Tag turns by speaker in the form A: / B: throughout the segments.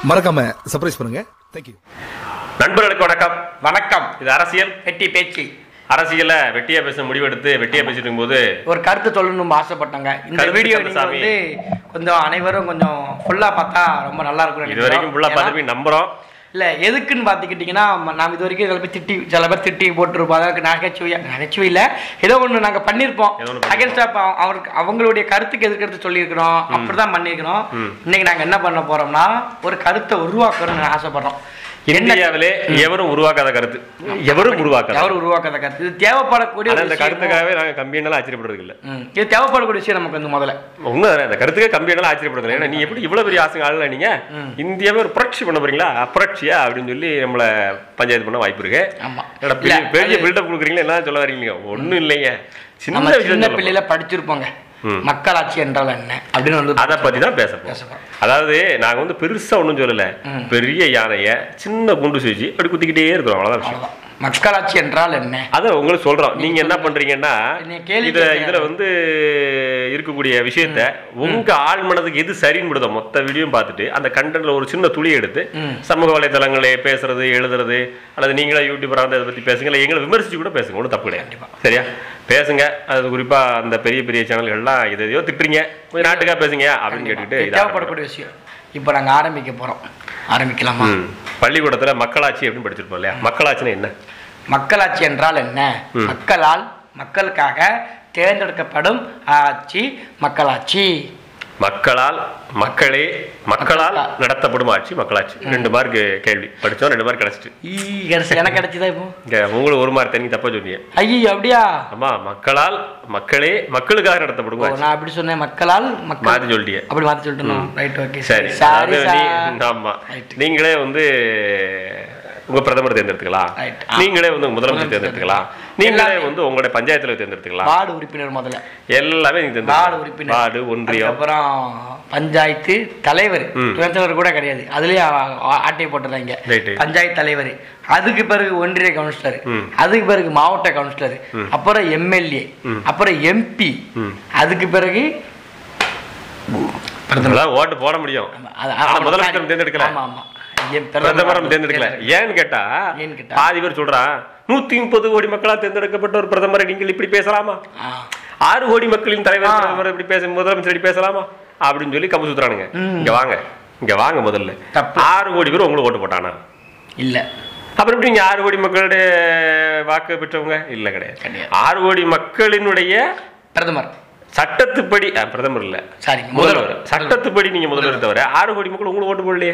A: மறக்காம சர்ப்ரைஸ் பண்ணுங்க. தேங்க்யூ.
B: நண்பர்களுக்கு வணக்கம்.
C: வணக்கம்.
B: இது அரசியல்
C: வெட்டி பேச்சு.
B: அரசியல வெட்டியா பேச முடிவெடுத்து வெட்டியா பேசிட்டு இருக்கும்போது
C: ஒரு கருத்து சொல்லணும்னு ஆசைப்பட்டாங்க. இந்த வீடியோ நீங்க வந்து கொஞ்சம் அனைவரும் கொஞ்சம் ஃபுல்லா பார்த்தா ரொம்ப நல்லா இருக்கும்.
B: இது வரைக்கும் ஃபுல்லா பார்த்துட்டு நம்புறோம்.
C: இல்லை எதுக்குன்னு பார்த்துக்கிட்டிங்கன்னா, நாம் இது வரைக்கும் சில பேர் திட்டி போட்டுருப்போம். அதற்கு நகைச்சுவை இல்லை, ஏதோ ஒன்று நாங்கள் பண்ணியிருப்போம். அகேன்ஸ்டாக அவங்களுடைய கருத்துக்கு எதிர்க்கிறது சொல்லியிருக்கிறோம். அப்படி தான் பண்ணியிருக்கிறோம். இன்னைக்கு நாங்கள் என்ன பண்ண போகிறோம்னா, ஒரு கருத்தை உருவாக்கணும்னு ஆசைப்படுறோம்.
B: இந்தியாவிலே எவரும் உருவாக்காத கருத்து, எவரும் உருவாக்காத
C: கருத்து. இது தேவைப்படக்கூடிய
B: அந்த கருத்துக்காகவே நாங்கள் கம்பியெல்லாம் ஆச்சரியப்படுறது இல்லை.
C: இது தேவைப்படக்கூடிய விஷயம் நமக்கு வந்து முதல்ல
B: உண்மை. அந்த கருத்துக்கே கம்பியெல்லாம் ஆச்சரியப்படுறது இல்லை. ஏன்னா நீ எப்படி இவ்வளவு பெரிய ஆசைங்க ஆளல நீங்க இந்தியாவே ஒரு புரட்சி பண்ண போறீங்களா, அப்புரட்சியா அப்படின்னு சொல்லி நம்மளை பஞ்சாயத்து பண்ண வாய்ப்பு இருக்கு. பெரிய பில்டப் கொடுக்குறீங்களா, என்ன சொல்ல வரீங்க? ஒன்றும் இல்லைங்க, சின்ன
C: பிள்ளையில படிச்சிருப்போங்க. மக்களாட்சி என்றால் என்ன அப்படின்னு வந்து
B: அதை பத்தி தான் பேசப்போம். அதாவது நாங்க வந்து பெருசா ஒன்றும் சொல்லல, பெரிய யானைய சின்ன குண்டு செஞ்சு அப்படி குத்திக்கிட்டே இருக்கிறோம், அவ்வளவுதான் விஷயம்.
C: மக்களாட்சி என்றால் என்ன
B: அதை உங்களுக்கு சொல்றோம். நீங்க என்ன பண்றீங்கன்னா, இதுல வந்து இருக்கக்கூடிய விஷயத்த உங்க ஆள் மனதுக்கு எது சரின்னு விடுதோ மொத்த வீடியோ பார்த்துட்டு அந்த கண்டென்ட்ல ஒரு சின்ன துளி எடுத்து சமூக வலைதளங்களே பேசுறது, எழுதுறது, அல்லது நீங்களா யூடியூபரா இதை பத்தி பேசுங்க, இல்லை எங்களை விமர்சிச்சு கூட பேசுங்க, ஒன்றும் தப்பு கிடையாது. சரியா பேசுங்க. அது குறிப்பா அந்த பெரிய பெரிய சேனல்கள்லாம் இதையோ திட்டுறீங்க, கொஞ்சம் நாட்டுக்கா பேசுங்க அப்படின்னு கேட்டுட்டு
C: தேவைப்படக்கூடிய விஷயம். இப்போ நாங்கள் ஆரம்பிக்க போறோம். ஆரம்பிக்கலாமா?
B: பள்ளிக்கூடத்துல மக்களாட்சி அப்படின்னு படிச்சிருப்போம் இல்லையா? மக்களாட்சினா என்ன?
C: மக்களாட்சி என்றால் என்ன? மக்களால் மக்களுக்காக தேர்ந்தெடுக்கப்படும் ஆட்சி மக்களாட்சி.
B: மக்களால் மக்களே மக்களால் நடத்தப்படும் ஆட்சி மக்களாட்சி. 2 மார்க் கேள்வி படிச்சோம், 2 மார்க் கிடைச்சிட்டு.
C: எனக்கு கிடைச்சதா? இப்போ
B: உங்களுக்கு 1 மார்க் தண்ணி தப்பா சொன்னீங்க.
C: ஐயோ அப்படியா?
B: ஆமா, மக்களால் மக்களே மக்களுக்காக நடத்தப்படும்.
C: நான் அப்படி சொன்னேன், மக்களால்
B: மாத்தி சொல்லிட்டீங்க.
C: அப்படி மாத்தி சொல்லிட்டோம். ரைட், ஓகே,
B: சரி. ஆமா, நீங்களே வந்து உங்க பிரதமர் தேர்ந்தெடுத்துக்கலாம், நீங்களே வந்து முதலமைச்சர் தேர்ந்தெடுத்துக்கலாம், நீங்களே வந்து உங்களுடைய பஞ்சாயத்துல தேர்ந்தெடுத்துக்கலாம்.
C: வார்டு உறுப்பினர் முதல்ல
B: எல்லாமே நீங்க தேர்ந்தெடுக்கலாம். வார்டு, ஒன்றியம்,
C: அப்புறம் பஞ்சாயத்து தலைவர், துணைத்தலைவர் கூட கிடையாது, அதுலயே ஆட்டையை போட்டுறாங்க. பஞ்சாயத்து தலைவர், அதுக்கு பிறகு ஒன்றிய கவுன்சிலர், அதுக்கு பிறகு மாவட்ட கவுன்சிலர், அப்புறம் எம்எல்ஏ, அப்புறம் எம்பி, அதுக்கு பிறகு
B: ஓட்டு போட முடியும். முதலமைச்சர் தேர்ந்தெடுக்கலாம். ஆமா ஆமா, பிரதமர் தேர்ந்தெடுக்கல. ஏன்னு கேட்டா பாதி பேர் சொல்றான், 130 கோடி மக்களால் தேர்ந்தெடுக்கப்பட்ட ஒரு பிரதமரை நீங்கள் இப்படி பேசலாமா? 6 கோடி மக்களின் தலைவர் பிரதமர் இப்படி பேச, முதலமைச்சர் இப்படி பேசலாமா அப்படின்னு சொல்லி கம்பு சுத்துறானுங்க. இங்க வாங்க முதல்ல. 6 கோடி பேர் உங்களுக்கு ஓட்டு போட்டானா? இல்ல. அப்புறம் எப்படி நீங்க 6 கோடி மக்களுடைய வாக்கு பெற்றவங்க? இல்ல, கிடையாது. 6 கோடி மக்களினுடைய பிரதமர் சட்டத்துப்படி, பிரதமர் இல்ல, சாரி, முதல்வர். சட்டத்துப்படி நீங்க முதல்வர் தவிர 6 கோடி மக்கள் உங்களுக்கு ஓட்டு போடலையே.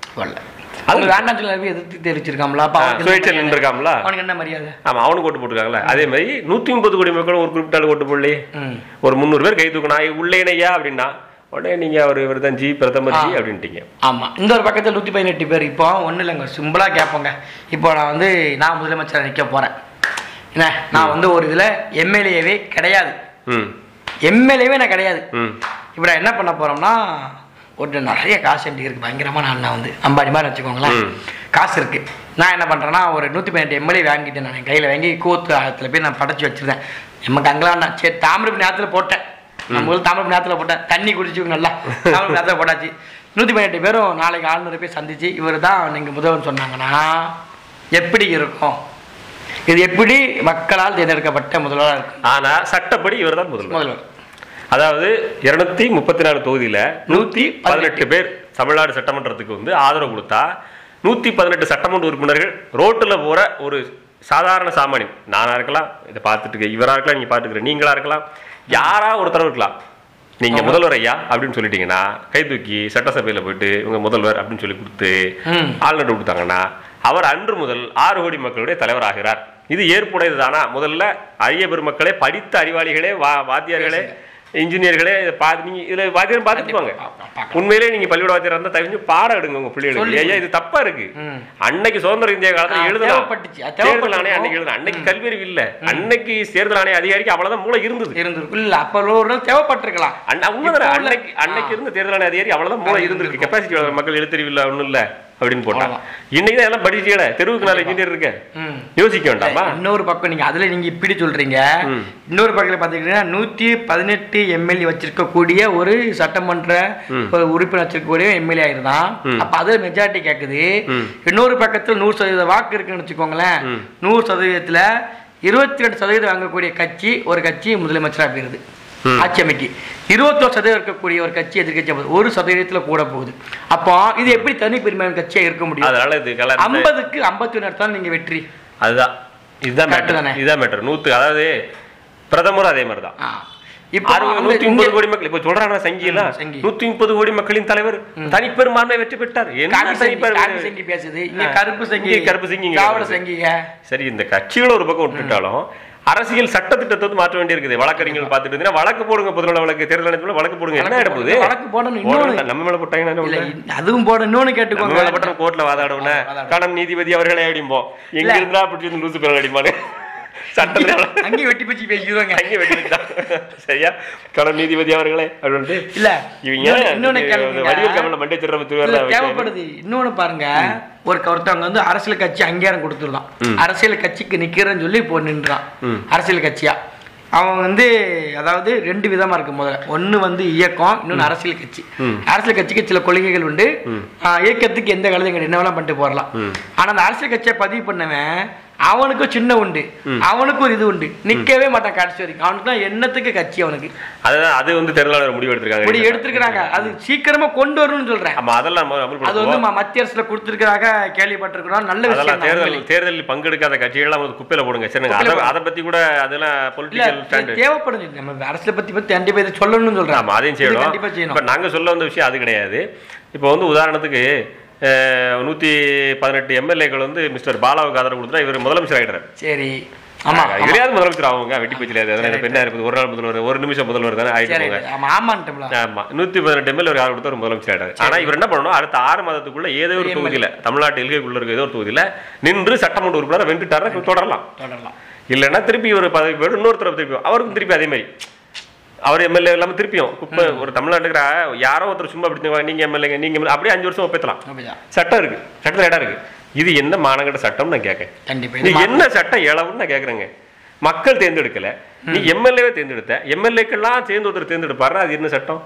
C: எதிர்த்து தெரிவிச்சிருக்காங்களா?
B: அவனுக்கு என்ன மரியாதை? ஆமா, அவனுக்கு ஓட்டு போட்டுருக்காங்களா? அதே மாதிரி 130 கோடி மக்களும் ஒரு குறிப்பிட்ட ஓட்டு போடலையே. ஒரு 300 பேர் கை தூக்கினா உள்ளேனையா அப்படின்னா உடனே நீங்க இவர் தான் ஜி பிரதமர் ஜி அப்படின்ட்டீங்க.
C: ஆமா, இந்த ஒரு பக்கத்தில் 118 பேர். இப்போ ஒன்றும் இல்லைங்க, சிம்பிளா கேட்போங்க. இப்போ நான் முதலமைச்சர் நிற்க போறேன், என்ன நான் வந்து ஒரு இதுல எம்எல்ஏவே கிடையாது, எம்எல்ஏவே நான் கிடையாது. இப்போ நான் என்ன பண்ண போறோம்னா, ஒரு நிறைய காசு எப்படி இருக்கு, பயங்கரமான நான் வந்து அம்பாடி மாதிரி வச்சுக்கோங்களேன், காசு இருக்கு. நான் என்ன பண்றேன்னா, ஒரு 118 எம்எல்ஏ வாங்கிட்டேன். நான் என் கையில வாங்கி கூத்து ஆழத்துல போய் நான் படைச்சு வச்சிருந்தேன். நமக்கு அங்கெல்லாம் சரி தாமிரபரணி நேரத்தில் போட்டேன். நம்ம தாமிரபரணி நேரத்தில் போட்டேன், தண்ணி குடிச்சு நல்லா தாமிரபரணி நேரத்தில் போட்டாச்சு. 118 பேரும் நாளைக்கு ஆளுநரை போய் சந்திச்சு இவர் தான் நீங்க முதல்வர் சொன்னாங்கன்னா எப்படி இருக்கும்? இது எப்படி மக்களால் தேர்ந்தெடுக்கப்பட்ட முதல்வராக இருக்கும்?
B: ஆனா சட்டப்படி இவர் தான் முதல்வர். அதாவது 234 தொகுதியில 118 பேர் தமிழ்நாடு சட்டமன்றத்துக்கு வந்து ஆதரவு கொடுத்தா 118 சட்டமன்ற உறுப்பினர்கள் ரோட்டுல போற ஒரு சாதாரண சாமானியன், நானா இருக்கலாம், இதை பார்த்துட்டு இவரா இருக்கலாம், நீங்க பாத்துக்கிற நீங்களா இருக்கலாம், யாரா ஒருத்தர் இருக்கலாம், நீங்க முதல்வர் ஐயா அப்படின்னு சொல்லிட்டீங்கன்னா கை தூக்கி சட்டசபையில போயிட்டு இவங்க முதல்வர் அப்படின்னு சொல்லி கொடுத்து ஆளுநர் கொடுத்தாங்கன்னா அவர் அன்று முதல் 6 கோடி மக்களுடைய தலைவர் ஆகிறார். இது ஏற்புடையது தானா? முதல்ல அரிய பெருமக்களே, படித்த அறிவாளிகளே, வாத்தியார்களே, இன்ஜினியர்களே, நீங்க இதுல வாத்தியாரம் பார்த்துப்பாங்க. உண்மையிலே நீங்க பள்ளியோட வாத்தியாரம் இருந்தா தவிர்த்து பாடம் எடுங்க உங்க பிள்ளைகளுக்கு. ஐயா இது தப்பா இருக்கு. அன்னைக்கு சுதந்திர இந்திய காலத்துல எழுதலாம், தேர்தல் ஆணையம் அன்னைக்கு எழுதலாம். அன்னைக்கு கல்வி அறிவு இல்ல, அன்னைக்கு தேர்தல் ஆணைய அதிகாரிக்கு அவ்வளவுதான் மூளை இருந்தது.
C: அப்ப தேவைப்பட்டிருக்கலாம்.
B: அன்னைக்கு இருந்த தேர்தல் ஆணைய அதிகாரி அவ்வளவுதான் மூளை இருந்திருக்கு. கெப்பாசிட்டி மக்கள் எழுத்தறிவு இல்ல, ஒண்ணும் இல்ல. அப்படின்னு போட்டான். இன்னைக்கு தான் எல்லாம் படிச்சீங்களே, தெருவுக்கு 4 இன்ஜினியர் இருக்க, யோசிக்க வேண்டாமா?
C: இன்னொரு பக்கம் நீங்க அதுல நீங்க இப்படி சொல்றீங்க, இன்னொரு பக்கத்துல பாத்தீங்கன்னா 118 எம்எல்ஏ வச்சிருக்கக்கூடிய ஒரு சட்டமன்ற உறுப்பினர் வச்சிருக்கக்கூடிய எம்எல்ஏ ஆயிருந்தான். அப்ப அதுல மெஜாரிட்டி கேக்குது. இன்னொரு பக்கத்துல 100% வாக்கு இருக்குன்னு வச்சுக்கோங்களேன். 100%த்துல 22% வாங்கக்கூடிய கட்சி ஒரு கட்சி முதலமைச்சரா போயிருது. ஆட்சி அமைக்கு 21% இருக்கக்கூடிய ஒரு கட்சி எதிர்கட்சி 1% கூட போகுது. அப்போ இது எப்படி தனி பெரும்பான்மை கட்சியா இருக்க முடியும்?
B: அதனால இது
C: 50க்கு 51 எடுத்தாலும் நீங்க வெற்றி.
B: அதுதான் இதுதான் மேட்டர். 100 அதாவது பிரதமர் அதே மாதிரி தான்.
C: இப்போ
B: 130 கோடி மக்கள் இப்ப சொல்றாங்க சங்கில 130 கோடி மக்களின் தலைவர் தனிப்பெரும்பான்மை வெற்றி பெற்றார்.
C: சங்கி பேசுது இங்க கருப்பு சங்கிங்க.
B: சரி, இந்த கட்சிகளை ஒரு பக்கம் விட்டுட்டாலும் அரசியல் சட்டத்திட்டத்தை வந்து மாற்ற வேண்டி இருக்குது. வழக்கறிஞர்கள் பார்த்துட்டு இருந்தீங்கன்னா வழக்கு போடுங்க, பொதுநல வழக்கு, தேர்தல் ஆணையத்துல வழக்கு போடுங்க. என்ன எடுப்பது?
C: வழக்கு போடணும். இன்னொன்னு
B: நம்ம மேல போட்டாங்கன்னா
C: அதுவும் போட. இன்னொன்னு கேட்டுக்கோங்க,
B: மேல போட்ட கோர்ட்ல வாதாடுவோம். கடம் நீதிபதி அவர்களே அடிப்போம். எங்க இருந்தா அப்படி லூசு பேர் அடிப்பானு சட்டத்துல
C: அங்கே வெட்டி பச்சி பேசிடுவாங்க.
B: அங்கே வெட்டி சரியா, கடம் நீதிபதி அவர்களே அப்படின்னு
C: இல்ல.
B: இன்னொன்னு வடிவல் கமல மண்டே
C: தேவைப்படுது. இன்னொன்னு பாருங்க, ஒருத்தவங்க வந்து அரசியல் கட்சி அங்கீகாரம் கொடுத்துருந்தான், அரசியல் கட்சிக்கு நிக்கிறேன்னு சொல்லி இப்போ நின்றான் அரசியல் கட்சியா. அவன் வந்து அதாவது 2 விதமா இருக்கு. முதல்ல ஒண்ணு வந்து இயக்கம், இன்னொன்னு அரசியல் கட்சி. அரசியல் கட்சிக்கு சில கொள்கைகள் உண்டு, இயக்கத்துக்கு எந்த காலத்தையும் என்ன வேணா பண்ணிட்டு போறலாம். ஆனா அந்த அரசியல் கட்சியை பதிவு பண்ணவன் அவனுக்கு சின்ன உண்டு, அவனுக்கு ஒரு இது உண்டு, நிக்கவே மாட்டான் கடைசி வரைக்கும். அவனுக்கு தான் என்னத்துக்கு கட்சி அவனுக்கு.
B: அதுதான் அது வந்து தேர்தலாளர் முடிவு எடுத்திருக்காங்க.
C: அது சீக்கிரமா கொண்டு வரணும்னு சொல்றேன்.
B: அதெல்லாம்
C: அது வந்து மத்திய அரசுல கொடுத்திருக்காங்க, கேள்விப்பட்டிருக்கிறோம். நல்ல விஷயம்.
B: தேர்தலில் பங்கெடுக்காத கட்சிகள் குப்பையில போடுங்க. அதை பத்தி கூட அதெல்லாம் பொலிட்டிக்கல் ஸ்டாண்ட்
C: தேவைப்படுது. நம்ம அரசியலை பத்தி கண்டிப்பா இதை சொல்லணும்னு சொல்றேன்.
B: அதையும் செய்யணும். இப்ப நாங்க சொல்ல வந்த விஷயம் அது கிடையாது. இப்ப வந்து உதாரணத்துக்கு 118 எம்எல்ஏக்கள் வந்து மிஸ்டர் பாலாவுக்கு ஆதரவு கொடுத்தா இவர் முதலமைச்சர் ஆகிட்டார்.
C: சரி,
B: இதுலயாவது முதலமைச்சர் ஆகுங்க, வெட்டி போச்சுல. என்ன இருப்பது, ஒரு நாள் முதல்வர், ஒரு நிமிஷம் முதல்வர் தானே ஆயிடுவாங்க. ஆமா, 118 எம்எல்ஏ ஆதரவு கொடுத்தா ஒரு முதலமைச்சர் ஆயிட்டாரு. ஆனா இவர் என்ன பண்ணணும், அடுத்த 6 மாதத்துக்குள்ள ஏதோ ஒரு தொகுதியில, தமிழ்நாட்டு எல்கைக்குள்ள இருக்க ஏதோ ஒரு தொகுதியில நின்று சட்டமன்ற உறுப்பினர் வென்றுட்டாரு, தொடரலாம். இல்லைன்னா திருப்பி ஒரு பதவி போயிடும், இன்னொருத்தர திருப்பி அவருக்கும் திருப்பி அதே மாதிரி அவர் எம்எல்ஏ இல்லாம திருப்பியும் இப்ப ஒரு தமிழ்நாட்டுக்கு யாரோ ஒருத்தர் சும்மா அப்படி நீங்க எம்எல்ஏ நீங்க அப்படியே 5 வருஷம் ஒப்பேத்தலாம். சட்டம் இருக்கு, சட்டத்துல இடம் இருக்கு. இது என்ன மானங்கட்ட சட்டம் நான் கேட்கேன். என்ன சட்டம் இளவுன்னு நான் கேட்கறேங்க. மக்கள் தேர்ந்தெடுக்கல, நீ எம்எல்ஏவே தேர்ந்தெடுத்த, எம்எல்ஏக்கெல்லாம் சேர்ந்து ஒருத்தர் தேர்ந்தெடுப்பாரு, அது என்ன சட்டம்?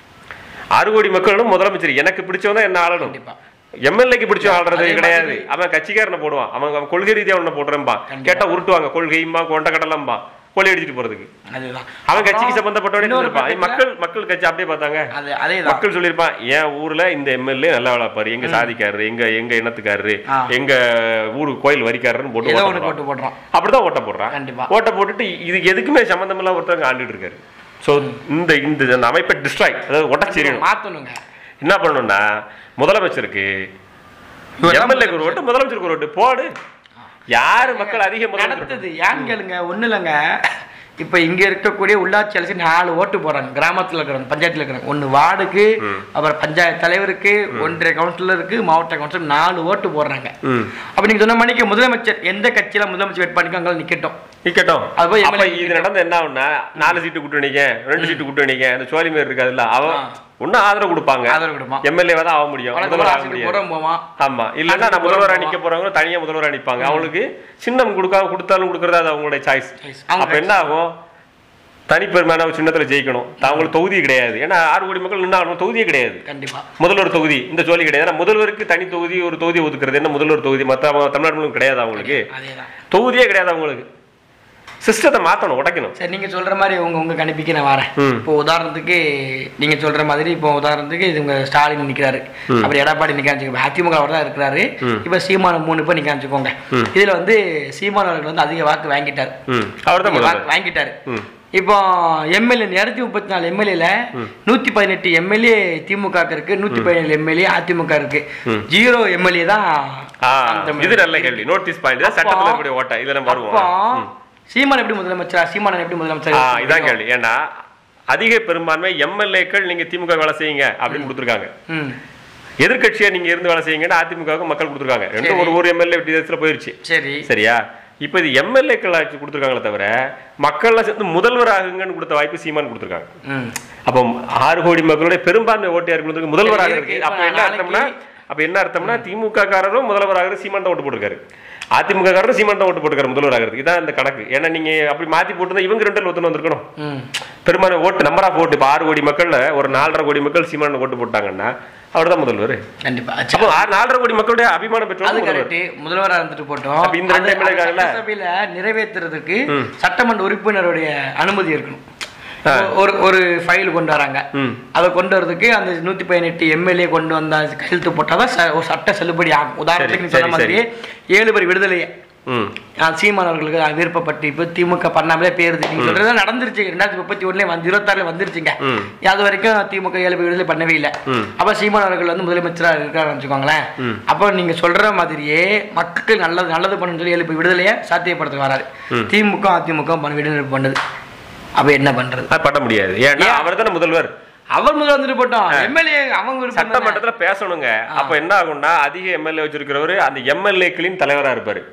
B: 6 கோடி மக்களும் முதலமைச்சர் எனக்கு பிடிச்சவன் என்ன ஆளணும், எம்எல்ஏக்கு பிடிச்சவன் ஆடுறது கிடையாது. அவன் கட்சிக்காரனை போடுவான், அவன் கொள்கை ரீதியா ஒண்ணு போடுறேன்பா, கேட்டா உருட்டுவாங்க, கொள்கையும்பா கொண்ட கடலம்பா கொலை அடிச்சுட்டு போறதுக்கு. அவன் கட்சிக்கு சம்பந்தப்பட்டவனே மக்கள் கட்சி அப்படியே பார்த்தாங்க. மக்கள் சொல்லியிருப்பான், என் ஊர்ல இந்த எம்எல்ஏ நல்லா வளர்ப்பாரு, எங்க சாதிக்காரரு, எங்க இனத்துக்காரரு, எங்க ஊருக்கு கோயில் வரிக்காரருன்னு போட்டு போடுறான். அப்படிதான் ஓட்ட போடுறான். ஓட்ட போட்டுட்டு இது எதுக்குமே சம்பந்தம் எல்லாம் ஒருத்தவங்க ஆண்டுட்டு இருக்காரு. சோ இந்த அமைப்பை டிஸ்ட்ராய், அதாவது உடச்சிடணும். என்ன பண்ணணும்னா முதலமைச்சருக்கு எம்எல்ஏக்கு ஒரு ஓட்டு, முதலமைச்சருக்கு ஒரு ஓட்டு போடு. யாரு மக்கள் அதிகம்
C: நடத்துது ஏன்னு கேளுங்க. ஒண்ணு இல்லைங்க, இப்ப இங்க இருக்கக்கூடிய உள்ளாட்சி அரசு 4 ஓட்டு போறாங்க. கிராமத்துல இருக்கிறாங்க, பஞ்சாயத்துல இருக்கிறாங்க. 1 வார்டுக்கு, அப்புறம் பஞ்சாயத்து தலைவருக்கு, ஒன்றிய கவுன்சிலருக்கு, மாவட்ட கவுன்சிலர் 4 ஓட்டு போடுறாங்க. அப்ப நீங்க சொன்ன மணிக்கு முதலமைச்சர் எந்த கட்சியில முதலமைச்சர் வேட்பாளருக்கு அங்க நிக்கட்டும். இது
B: நடந்து என்ன ஆகும்னா 4 சீட்டு கூட்டணிங்க, 2 சீட்டு கூட்டணிங்க, அந்த சோழி மாரி இருக்காதுல்ல, அவன் ஒன்னும் ஆதரவு கொடுப்பாங்க. எம்எல்ஏவா தான் ஆக முடியும், முதல்வர் ஆக முடியும். ஆமா, இல்லன்னா நான் முதல்வரா நிக்க போறவங்க தனியா முதல்வரா நிப்பாங்க. அவங்களுக்கு சின்னம் கொடுத்தாலும் கொடுக்கறது அது அவங்களுடைய சாய்ஸ். அப்ப என்ன ஆகும், தனிப்பெருமையான ஒரு சின்னத்துல ஜெயிக்கணும். அவங்களுக்கு தொகுதி கிடையாது. ஏன்னா 6 கோடி மக்கள் நின்று தொகுதியே கிடையாது. முதல்வர் தொகுதி இந்த ஜோலி கிடையாது. முதல்வருக்கு தனி தொகுதி, ஒரு தொகுதி ஒதுக்குறது என்ன முதல்வர் தொகுதி, மற்ற தமிழ்நாடு கிடையாது. அவங்களுக்கு தொகுதியே கிடையாது. அவங்களுக்கு சிஸ்டத்தை மாற்றணும், உடைக்கணும்.
C: சரி, நீங்க சொல்ற மாதிரி உங்க கணிப்பிக்கு நான் வரேன். இப்போ உதாரணத்துக்கு நீங்க சொல்ற மாதிரி, இப்போ உதாரணத்துக்கு இது உங்க ஸ்டாலின் நிக்கிறாரு, அப்புறம் எடப்பாடி நிக்காச்சுக்கோங்க, அதிமுக அவர் தான் இருக்கிறாரு. இப்ப சீமான 3 பேர் நிக்காச்சுக்கோங்க. இதுல வந்து சீமான் அவர்கள் வந்து அதிக வாக்கு வாங்கிட்டாரு, அவர் தான் வாங்கிட்டாரு. இப்போ எம்எல்ஏ 234 எம்எல்ஏல 118 எம்எல்ஏ திமுக இருக்கு, 117 எம்எல்ஏ அதிமுக இருக்கு, 0 எம்எல்ஏ தான்.
B: இது நல்ல கேள்வி. நோட்டீஸ் பாயிண்ட் தான் சட்டத்துல இருக்கக்கூடிய ஓட்ட. இதெல்லாம் வருவோம்.
C: சீமான் எப்படி முதலமைச்சரா, சீமான் எப்படி முதலமைச்சர்,
B: இதான் கேள்வி. ஏன்னா அதிக பெரும்பான்மை எம்எல்ஏக்கள் நீங்க திமுக வேலை செய்யுங்க அப்படின்னு கொடுத்துருக்காங்க. எதிர்கட்சியா நீங்க இருந்து வேலை செய்யுங்கன்னு அதிமுக மக்கள் கொடுத்துருக்காங்க. ரெண்டும் ஒரு எம்எல்ஏ வித்தியாசத்துல போயிருச்சு. சரியா, இப்ப இது எம்எல்ஏக்கள் ஆட்சி கொடுத்துருக்காங்களே தவிர மக்கள்லாம் சேர்ந்து முதல்வர் ஆகுங்கன்னு கொடுத்த வாய்ப்பு சீமான் கொடுத்துருக்காங்க. அப்போ 6 கோடி மக்களுடைய பெரும்பான்மை ஓட்டு யாருக்கு முதல்வராக இருக்கு. அப்ப என்ன அர்த்தம்னா அப்ப என்ன அர்த்தம்னா திமுக காரரும் முதல்வராக சீமான் தான் ஓட்டு போட்டிருக்காரு, அதிமுக காரரும் சீமான் தான் ஓட்டு போட்டுருக்காரு முதல்வர் ஆகிறதுக்கு. இதான் இந்த கணக்கு. ஏன்னா நீங்க அப்படி மாத்தி போட்டு இவங்க 2 ஒருத்தர் வந்திருக்கணும். பெரும்பாலும் ஓட்டு நம்பர் ஆஃப் ஓட்டு. இப்ப 6 கோடி மக்கள்ல ஒரு 4.5 கோடி மக்கள் சீமான் ஓட்டு போட்டாங்கன்னா அவர் தான் முதல்வர். கண்டிப்பா. அப்போ 4.5 கோடி மக்களுடைய அபிமானம் பெற்றவர்
C: முதல்வராக இருந்துட்டு போட்டோம். இந்த 2 எம்எல்ஏ சபையில நிறைவேற்றுறதுக்கு சட்டமன்ற உறுப்பினருடைய அனுமதி இருக்கணும். ஒரு ஃபைல் கொண்டு வராங்க, அதை கொண்டு வரதுக்கு அந்த 118 எம்எல்ஏ கொண்டு வந்த கையெழுத்து போட்டாதான் ஒரு சட்ட செல்லுபடி ஆகும். உதாரணத்துக்கு சொன்ன மாதிரி 7 பேர் விடுதலையே சீமான் அவர்களுக்கு விருப்பப்பட்டு இப்ப திமுக பண்ணாமலே பேருது. நீங்க சொல்றது நடந்துருச்சு. 2031 26 வந்துருச்சுங்க. அது வரைக்கும் திமுக 7 பேர் விடுதலை பண்ணவே இல்லை. அப்ப சீமான் அவர்கள் வந்து முதலமைச்சரா இருக்காருன்னு வச்சுக்கோங்களேன். அப்ப நீங்க சொல்ற மாதிரியே மக்களுக்கு நல்லது பண்ணு சொல்லி 7 பேர் விடுதலையை சாத்தியப்படுத்த வராரு. திமுக அதிமுக விடுதலை பண்ணுது. அப்ப என்ன பண்றது? பண்ண முடியாது. ஏன்னா அவர் தானே முதல்வர். அவர் முதல்ல வந்துட்டு போட்டோம். எம்எல்ஏ அவங்க சட்டமன்றத்துல பேசணுங்க. அப்ப என்ன ஆகும்னா அதிக எம்எல்ஏ வச்சிருக்கிறவரு அந்த எம்எல்ஏக்களின் தலைவரா இருப்பாரு.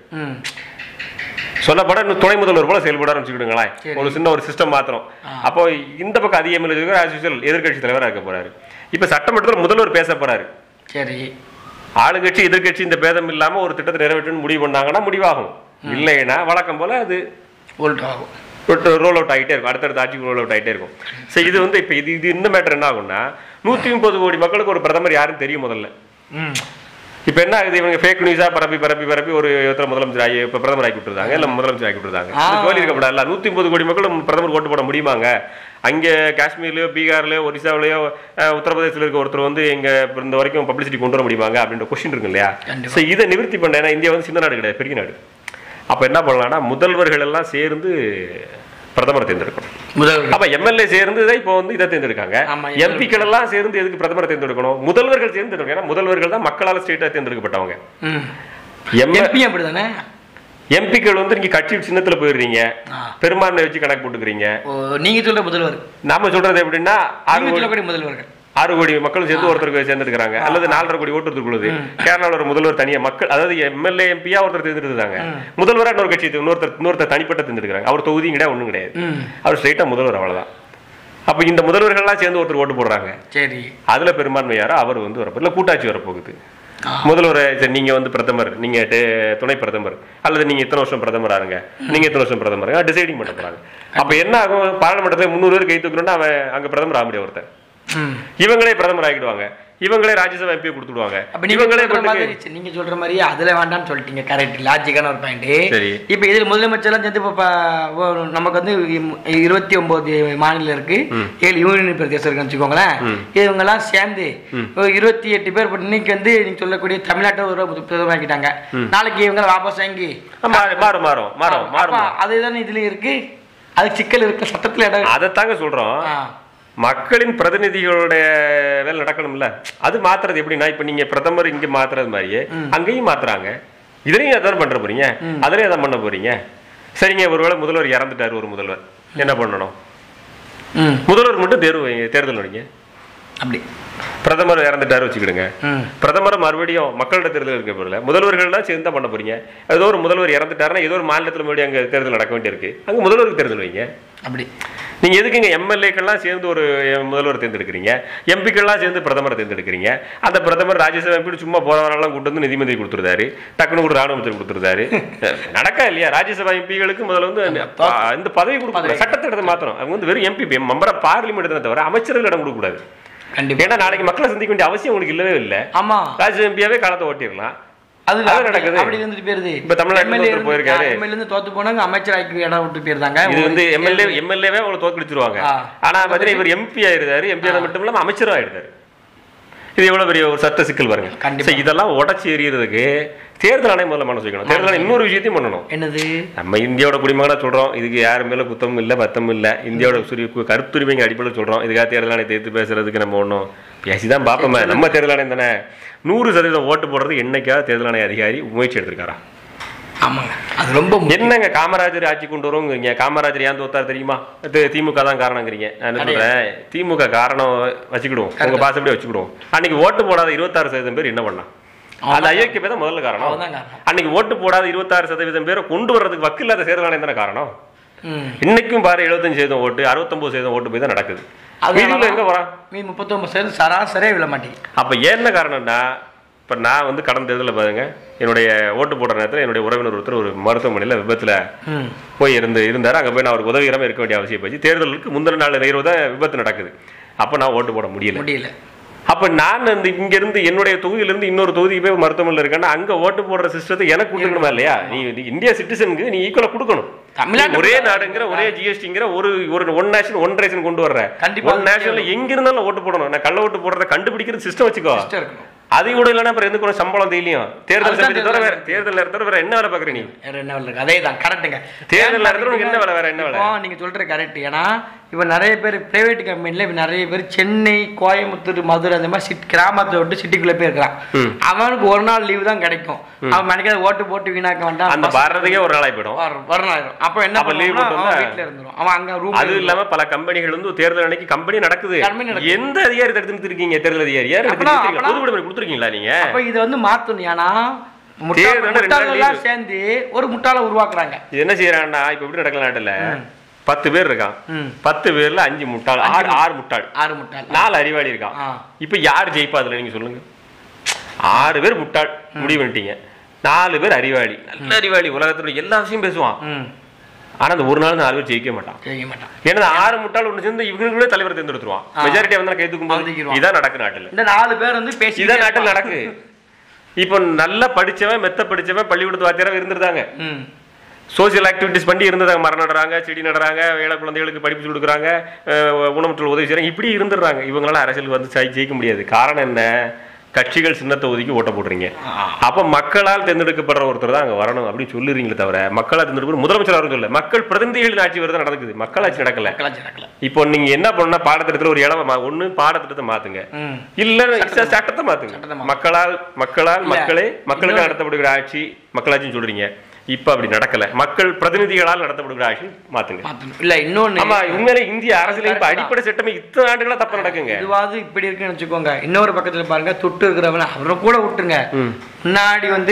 C: சொல்லப்பட துணை முதல்வர் போல செயல்படாரு வச்சுக்கிடுங்களேன். ஒரு சின்ன ஒரு சிஸ்டம் மாத்திரம். அப்போ இந்த பக்கம் அதிக எம்எல்ஏ எதிர்கட்சி தலைவரா இருக்க போறாரு. இப்ப சட்டமன்றத்தில் முதல்வர் பேச போறாரு. சரி, ஆளுங்கட்சி எதிர்கட்சி இந்த பேதம் இல்லாம ஒரு திட்டத்தை நிறைவேற்றணும்னு முடிவு பண்ணாங்கன்னா முடிவாகும். இல்லைன்னா வழக்கம் போல அது ஆகும், ரோல் அவுட் ஆகிட்டே இருக்கும். அடுத்தடுத்த ஆட்சிக்கு ரோல் அவுட் ஆகிட்டே இருக்கும். சரி, இது வந்து இப்போ இது இந்த மேட்டர் என்ன ஆகும்னா 130 கோடி மக்களுக்கு ஒரு பிரதமர் யாரும் தெரியும் முதல்ல. இப்போ என்ன ஆகுது, இவங்க ஃபேக் நியூஸாக பரப்பி ஒரு முதலமைச்சர் ஆகி இப்போ பிரதமர் ஆக்கி விட்டுருந்தாங்க, இல்லை முதலமைச்சர் ஆக்கி விட்டுருந்தாங்க. ஜோலி இருக்கப்படாது. 130 கோடி மக்களும் பிரதமர் ஓட்டு போட முடியுமாங்க? அங்கே காஷ்மீர்லையோ பீகார்லையோ ஒரிசாவிலையோ உத்தரப்பிரதேசத்தில் இருக்க ஒருத்தர் வந்து இங்கே இந்த வரைக்கும் பப்ளிசிட்டி கொண்டு வர முடியுமாங்க அப்படின்ற கொஸ்டின் இருக்கு இல்லையா? ஸோ இதை நிவர்த்தி பண்ண, ஏன்னா இந்தியா வந்து சின்ன நாடு கிடையாது, பெரிய நாடு. அப்ப என்ன பண்ணலாம்னா முதல்வர்கள் எல்லாம் சேர்ந்து பிரதமர் தேர்ந்தெடுக்கணும். அப்ப எம்எல்ஏ சேர்ந்து இப்போ வந்து இதை தேர்ந்தெடுக்காங்க. எம்பிக்கள் எல்லாம் சேர்ந்து எதுக்கு பிரதமரை தேர்ந்தெடுக்கணும்? முதல்வர்கள் சேர்ந்து தேர்ந்தெடுக்கணும். ஏன்னா முதல்வர்கள் தான் மக்களால் ஸ்டேட்டா தேர்ந்தெடுக்கப்பட்டவங்க. எம்பிக்கள் வந்து நீங்க கட்சி சின்னத்துல போயிடுறீங்க, பெரும்பான்மை வச்சு கணக்கு போட்டுக்கிறீங்க. நீங்க சொல்ற முதல்வர், நாம சொல்றது எப்படின்னா 6 கோடி மக்கள் சேர்ந்து ஒருத்தருக்கு சேர்ந்துருக்காங்க, அல்லது 4.5 கோடி ஓட்டு உள்ளது. கேரளாவில் ஒரு முதல்வர் தனியா மக்கள், அதாவது எம்எல்ஏ எம்பியா ஒருத்தர் தேர்ந்தெடுத்தாங்க, முதல்வரா இன்னொரு கட்சி இன்னொருத்தர் தனிப்பட்ட தேர்ந்தெடுக்கிறாங்க. அவர் தொகுதியும் கிடையாது, ஒண்ணும் கிடையாது, அவர் ஸ்ட்ரைட்டா முதல்வர், அவ்வளவுதான். அப்ப இந்த முதல்வர்கள்லாம் சேர்ந்து ஒருத்தர் ஓட்டு போடுறாங்க. சரி, அதுல பெரும்பான்மையாரோ அவர் வந்து வரப்போ இல்லை கூட்டாட்சி வரப்போகுது. முதல்வர் நீங்க வந்து பிரதமர், நீங்க துணை பிரதமர், அல்லது நீங்க இத்தனை வருஷம் பிரதமர் ஆருங்க, நீங்க இத்தனை வருஷம் பிரதமர் டிசைடிங் பண்ண போறாங்க. அப்ப என்ன ஆகும், பாராளுமன்றத்தில் 300 பேர் கை தூக்கணும்னா அவன் அங்க பிரதமர் ஆக முடியாது. ஒருத்தர் இவங்களே பிரதமர் ஆகிடுவாங்க, இவங்களே ராஜ்யசபா எம்பியை கொடுத்துடுவாங்க. நீங்க சொல்ற மாதிரி அதுல வேண்டாம்னு சொல்லிட்டீங்க. கரெக்ட், லாஜிக்கான ஒரு பாயிண்ட். இப்ப இதுல முதலமைச்சர்லாம் சேர்ந்து நமக்கு வந்து 29 மாநிலம் இருக்கு, 7 யூனியன் பிரதேசம் இருக்குன்னு வச்சுக்கோங்களேன். இவங்க எல்லாம் சேர்ந்து 28 பேர் இன்னைக்கு வந்து நீங்க சொல்லக்கூடிய தமிழ்நாட்டை ஒரு பிரதமர் ஆக்கிட்டாங்க. நாளைக்கு இவங்க வாபஸ் வாங்கி மாறும். அதுதானே இதுல இருக்கு, அது சிக்கல் இருக்கு சட்டத்துல. அதைத்தாங்க சொல்றோம், மக்களின் பிரதிநிதிகளுடைய வேலை நடக்கணும்ல. அது மாத்துறது எப்படின்னா, இப்ப நீங்க பிரதமர் இங்க மாத்துறது மாதிரியே அங்கேயும் மாத்துறாங்க. இதுலயும் அதான் பண்ற போறீங்க, அதுலயும் அதான் பண்ண போறீங்க. சரிங்க, ஒருவேளை முதல்வர் இறந்துட்டாரு, ஒரு முதல்வர் என்ன பண்ணணும்? முதல்வர் மட்டும் தேர்தல் வைங்க. அப்படி பிரதமர் இறந்துட்டாரு வச்சுக்கிடுங்க, பிரதமர் மறுபடியும் மக்களோட தேர்தல் இருக்க போறல, முதல்வர்கள்லாம் சேர்ந்து தான் பண்ண போறீங்க. ஏதோ ஒரு முதல்வர் இறந்துட்டாருன்னா ஏதோ ஒரு மாநிலத்தில் மறுபடியும் அங்க தேர்தல் நடக்க வேண்டியிருக்கு, அங்க முதல்வருக்கு தேர்தல் வைங்க. அப்படி நீங்க எதுக்குங்க எம்எல்ஏக்கள்லாம் சேர்ந்து ஒரு முதல்வர் தேர்ந்தெடுக்கிறீங்க, எம்பிக்கள்லாம் சேர்ந்து பிரதமரை தேர்ந்தெடுக்கிறீங்க? அந்த பிரதமர் ராஜ்யசபா எம்பி சும்மா போறவரெல்லாம் கூட்டு வந்து நிதி மந்திரி கொடுத்துருந்தாரு, டக்குனு கூட ராணுவ அமைச்சர் கொடுத்துருந்தாரு. நடக்கா இல்லையா? ராஜ்யசபா எம்பிகளுக்கு முதல்ல வந்து இந்த பதவி கொடுக்க சட்டத்தை எடுத்து மாத்திரம் அவங்க வந்து வெறும் எம்பி மெம்பர் ஆஃப் பார்லிமெண்ட் தான் தவிர அமைச்சர்கள் இடம் கொடுக்க கூடாது. ஏன்னா நாளைக்கு மக்களை சந்திக்க வேண்டிய அவசியம் உங்களுக்கு இல்லவே இல்லை. ஆமா, ராஜ்யசபா எம்பியாவே காலத்தை ஓட்டிடலாம். அது நடக்குது. அப்படி இருந்துட்டு போயிருது. இப்ப தமிழ்நாட்டுல போயிருக்காரு, எம்எல்ஏ இருந்து தோத்து போனாங்க, அமைச்சர் ஆக்கி இடம் விட்டு போயிருந்தாங்க. இது வந்து எம்எல்ஏவே அவங்களை தோற்கடிச்சிருவாங்க. ஆனா பாத்தீங்கன்னா இவர் எம்பி ஆயிருந்தாரு, எம்பி மட்டும் இல்லாம அமைச்சரும் ஆயிருந்தாரு. இது எவ்வளவு பெரிய ஒரு சட்ட சிக்கல் பாருங்க. இதெல்லாம் உடச்சி எறியறதுக்கு தேர்தல் ஆணையம் முதல்ல மனசு வைக்கணும். தேர்தல் ஆணையம் இன்னொரு விஷயத்தையும் பண்ணணும். என்னது, நம்ம இந்தியாவோட குடிமகனா சொல்றோம், இதுக்கு யாரு மேல குத்தமும் இல்லை பத்தமும் இல்லை, இந்தியாவோட கருத்துரிமைங்க அடிப்படையில் சொல்றோம். இதுக்காக தேர்தல் ஆணையத்தை எடுத்து பேசுறதுக்கு நம்ம ஒன்றும் பேசிதான் பார்ப்போமே. நம்ம தேர்தல் ஆணையம் தானே 100% ஓட்டு போடுறது என்னைக்காவது தேர்தல் ஆணைய அதிகாரி முயற்சி எடுத்திருக்காரா? ஆமாங்க, அது ரொம்ப என்னங்க. காமராஜர் ஆட்சி கொண்டு வருவோங்கிறீங்க, காமராஜர் ஏன் தோத்தாரு தெரியுமா? திமுக தான் காரணங்கிறீங்க. நான் என்ன சொல்றேன், திமுக காரணம் வச்சுக்கிடுவோம், உங்க பாசப்படியே வச்சுக்கிடுவோம். அன்னைக்கு ஓட்டு போடாத 26% பேர் என்ன பண்ணலாம்? அது ஐயோக்கிய பேர் தான் முதல்ல காரணம். அன்னைக்கு ஓட்டு போடாத 26% பேரை கொண்டு வர்றதுக்கு வக்கில்லாத தேர்தல் ஆணையம் தானே காரணம். இன்னைக்கும் பாரு 75% ஓட்டு 69% ஓட்டு போய் தான் நடக்குது. எங்க வரா 39% சராசரியே விழ மாட்டேங்குது. அப்ப என்ன காரணம்னா
B: இப்போ நான் வந்து கடந்த தேர்தலில் பாருங்க, என்னுடைய ஓட்டு போடுற நேரத்தில் என்னுடைய உறவினர் ஒருத்தர் ஒரு மருத்துவமனையில் விபத்தில் போய் இருந்தார். அங்கே போய் நான் அவருக்கு உதவிகரமாக இருக்க வேண்டிய அவசியம் போச்சு. தேர்தலுக்கு முந்தின நாள் இரவு தான் விபத்து நடக்குது. அப்போ நான் ஓட்டு போட முடியல. அப்போ நான் அந்த இங்கேருந்து என்னுடைய தொகுதியிலேருந்து இன்னொரு தொகுதிக்கு போய் மருத்துவமனையில் இருக்கேன்னா அங்கே ஓட்டு போடுற சிஸ்டத்தை எனக்கு கொடுக்கணுமா இல்லையா? நீ இந்தியா சிட்டிசனுக்கு நீ ஈக்குவலாக கொடுக்கணும். ஒரே நாடுங்கிற ஒரே ஜிஎஸ்டிங்கிற ஒரு ஒன் நேஷன் ஒன் ரேஷன் கொண்டு வர்ற ஒன் நேஷன்ல எங்க இருந்தாலும் ஓட்டு போடணும். நான் கள்ள ஓட்டு போடுறத கண்டுபிடிக்கிறது சிஸ்டம் வச்சுக்கோ. அது கூட இல்லைன்னா அப்புறம் எதுக்கு சம்பளம் தெரியலையும்? தேர்தல் நேரத்தோட வேற என்ன வேலை பாக்குற நீ? என்ன வேலை இருக்கு? அதே தான் கரெக்டுங்க. தேர்தல் நேரத்தோட என்ன வேலை, வேற என்ன வேலை?
C: நீங்க சொல்ற கரெக்ட். ஏன்னா இப்ப நிறைய பேர் பிரைவேட் கம்பெனில நிறைய பேர் சென்னை, கோயம்புத்தூர், மதுரை அந்த மாதிரி கிராமத்தை விட்டு சிட்டிக்குள்ள போய் இருக்கிறான். அவனுக்கு ஒரு நாள் லீவு தான் கிடைக்கும். அவன் மணிக்காத ஓட்டு போட்டு வீணாக்க வேண்டாம். அந்த
B: பாரதிக்கே ஒரு நாள் ஆயிடும்.
C: ஒரு நாள் ஆயிடும். அப்ப என்ன லீவ் வீட்டுல இருந்துரும். அவன் அங்க ரூம். அது
B: இல்லாம பல கம்பெனிகள் வந்து தேர்தல் அன்னைக்கு கம்பெனி நடக்குது. எந்த அதிகாரி எடுத்துட்டு இருக்கீங்க? தேர்தல் அதிகாரி கொடுத்துருக்கீங்களா நீங்க?
C: அப்ப இதை வந்து மாத்தணும். ஏன்னா முட்டாளெல்லாம் சேர்ந்து ஒரு முட்டாளை உருவாக்குறாங்க.
B: இது என்ன செய்யறாங்கன்னா இப்ப எப்படி நடக்கல நாட்டுல 10 பேர் இருக்கான். 10 பேர்ல 5 முட்டாள், 6 முட்டாள், 4 அறிவாளி இருக்கான். இப்ப யார் ஜெயிப்பா அதுல நீங்க சொல்லுங்க? 6 பேர் முட்டாள் முடிவு பண்ணிட்டீங்க, 4 பேர் அறிவாளி. நல்ல அறிவாளி, உலகத்துல எல்லா விஷயம் பேசுவான். ஆனா அந்த ஒரு நாள் 4 பேர் ஜெயிக்க மாட்டான். ஏன்னா 6 முட்டாள் ஒண்ணு சேர்ந்து இவங்களுக்குள்ளே தலைவர் தேர்ந்தெடுத்துருவான். மெஜாரிட்டி வந்து கைதுக்கும் போது இதான் நடக்கு நாட்டுல.
C: இந்த 4 பேர் வந்து பேசி
B: இதான் நாட்டில் நடக்கு. இப்போ நல்லா படிச்சவன், மெத்த படிச்சவன், பள்ளிக்கூடத்து வாத்தியாரா இருந்திருந்தாங்க. சோசியல் ஆக்டிவிட்டிஸ் பண்ணி இருந்ததாங்க. மரம் நடுறாங்க, செடி நடுறாங்க, ஏழை குழந்தைகளுக்கு படிப்பு கொடுக்குறாங்க, ஊனமுற்றோர் உதவி செய்யறாங்க, இப்படி இருந்துடுறாங்க. இவங்களால அரசியலுக்கு வந்து ஜெயிக்க முடியாது. காரணம் என்ன? கட்சிகள் சின்னத்தை ஒதுக்கி ஓட்ட போடுறீங்க. அப்ப மக்களால் தேர்ந்தெடுக்கப்படுற ஒருத்தர் தான் அங்க வரணும் அப்படின்னு சொல்லுறீங்களே தவிர மக்களால் தேர்ந்தெடுக்க முதலமைச்சர் வரும் சொல்ல. மக்கள் பிரதிநிதிகளின் ஆட்சி வருதான் நடக்குது, மக்களாட்சி நடக்கல. இப்போ நீங்க என்ன பண்ணா, பாடத்திட்டத்துல ஒரு இடம் ஒண்ணு பாடத்திட்டத்தை மாத்துங்க, இல்ல சட்டத்தை மாத்துங்க. மக்களால் மக்களுக்கு நடத்தப்படுகிற ஆட்சி மக்களாட்சின்னு சொல்றீங்க. இப்ப அப்படி நடக்கல. மக்கள் பிரதிநிதிகளால் நடத்தப்படுகிற ஆட்சி மாத்துங்க.
C: இல்ல இன்னொன்னு,
B: உண்மையிலே இந்திய அரசியல் இப்ப அடிப்படை சட்டமே இத்தனை ஆண்டுகளா தப்பு நடக்குங்க.
C: இதுவாது இப்படி இருக்குன்னு வச்சுக்கோங்க. இன்னொரு பக்கத்துல பாருங்க, தொட்டு இருக்கிறவன அவரை கூட விட்டுருங்க. முன்னாடி வந்து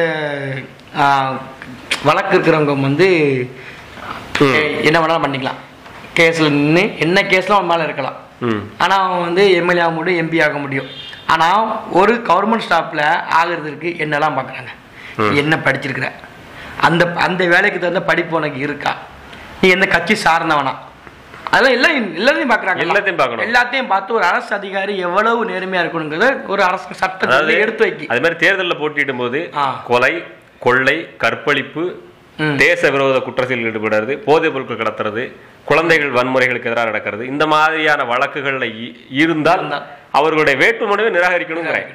C: வழக்கு இருக்கிறவங்க வந்து என்ன வேணாலும் பண்ணிக்கலாம். கேஸ்ல நின்று என்ன கேஸ்ல அவன் மேல இருக்கலாம். ஆனா அவன் வந்து எம்எல்ஏ ஆக முடியும், எம்பி ஆக முடியும். ஆனா ஒரு கவர்மெண்ட் ஸ்டாஃப்ல ஆகுறதுக்கு என்னெல்லாம் பாக்குறாங்க, என்ன படிச்சிருக்கிற, அந்த வேலைக்கு தகுந்த படிப்பு உனக்கு இருக்கா, நீ எந்த கட்சி சார்ந்தவனா, அதெல்லாம் எல்லாத்தையும் பார்க்குறாங்க. எல்லாத்தையும் பார்த்து ஒரு அரசு அதிகாரி எவ்வளவு நேர்மையா இருக்கணுங்கிறத ஒரு அரசு சட்டத்தை எடுத்து வைக்கி.
B: அது மாதிரி தேர்தலில் போட்டியிடும் போது கொலை, கொள்ளை, கற்பழிப்பு, தேச விரோத குற்றத்தில் ஈடுபடுறது, போதைப் பொருட்கள் கடத்துறது, குழந்தைகள் வன்முறைகளுக்கு எதிராக நடக்கிறது, இந்த மாதிரியான வழக்குகள்ல இருந்தால் அவர்களுடைய வேட்புமனுவை நிராகரிக்கணுங்கிறேன்.